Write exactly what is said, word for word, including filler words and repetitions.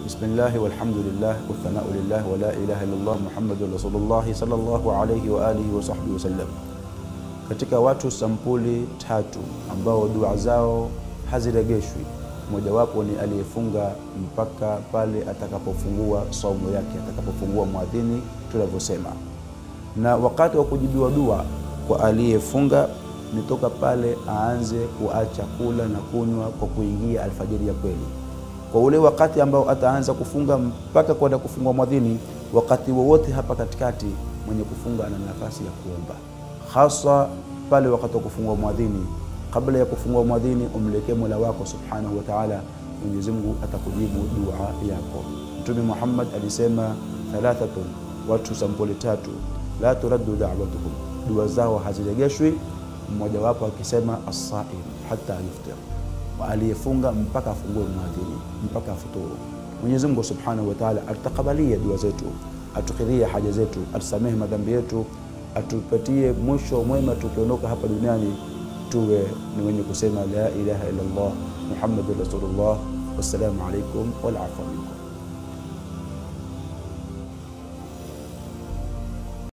Bismillah walhamdulillah wa thana'u lillah wa la ilaha illallah Muhammadur Rasulullah sallallahu alayhi wa alihi wa sahbihi wasallam. Katika watu sampuli tatu ambao dua zao haziregeshwi, mojawapo ni aliyefunga mpaka pale atakapofungua saumu yake, atakapofungua muadhini tunavyosema. Na wakati wa kujibiwa dua kwa aliyefunga ni toka pale aanze kuacha kula na kunywa kwa kuingia alfajiri ya kweli. Kwa ule wakati ambao ataanza kufunga mpaka kwenda kufungua muadhini, wakati wowote hapa katikati mwenye kufunga ana nafasi ya kuomba, hasa pale wakati wa kufungua muadhini. Kabla ya kufungua muadhini umlekee Mola wako subhanahu wa ta'ala, Mwenyezi Mungu atakujibu dua yako. Mtume Muhammad alisema thalathatun, watu sampuli tatu, la turaddu da'watuhum, dua zao haziregeshwi. Mmoja wapo akisema as-sa'im hatta yuftir, wa aliyefunga mpaka afungue muadhini, mpaka afuturu. Mwenyezi Mungu subhanahu wa ta'ala atakabalia dua zetu, atukidhie haja zetu, atusamehe madhambi yetu, atupatie mwisho mwema tukiondoka hapa duniani, tuwe ni wenye kusema la ilaha illa Allah Muhammadur Rasulullah. Wassalamu alaykum wal afwa minkum.